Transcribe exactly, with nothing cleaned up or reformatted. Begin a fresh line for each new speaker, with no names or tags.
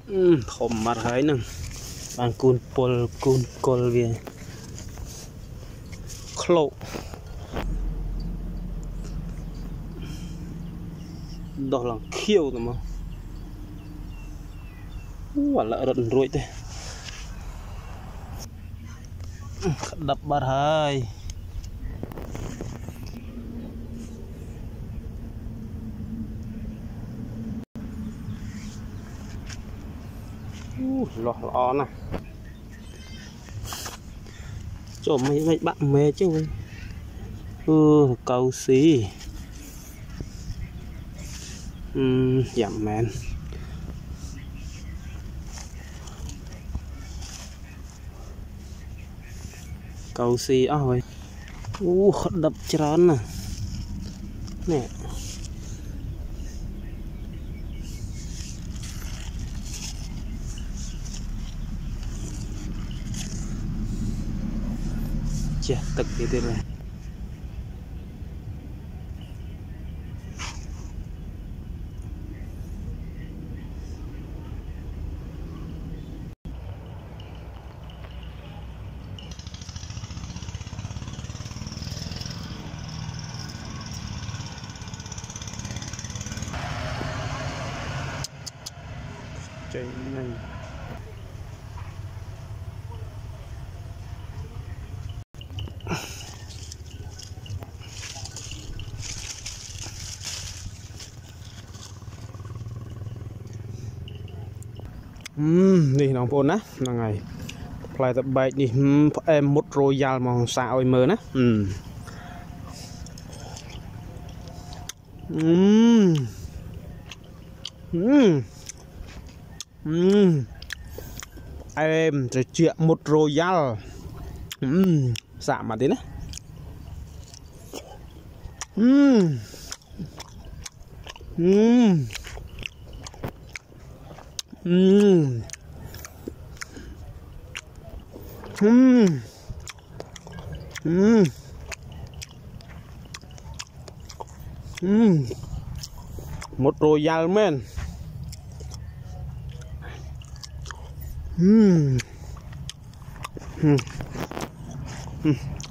thòm mặt hơi nè bằng cùn pol cùn col về khô đó là khiêu rồi mà quả lợ đợt ruồi thế đập bát hơi lọ lọ nè cho mấy mấy bạn mê chứ ừ cầu xí ừ, giảm men cầu xí ơi u đập tròn nè nè chè tực cái tên này chạy này Ừm, đi nòng bồn á, là ngày lại tập bài đi em một royal màu xạo mờ á. Ừm. Ừm. Ừm. Ừm. Em sẽ chuyện một royal. Ừm, xạ mà đến á. Ừm. Ừm. Ừm. Ừm. Ừm. Ừm. Một royal men. Ừm. Ừm. Ừm.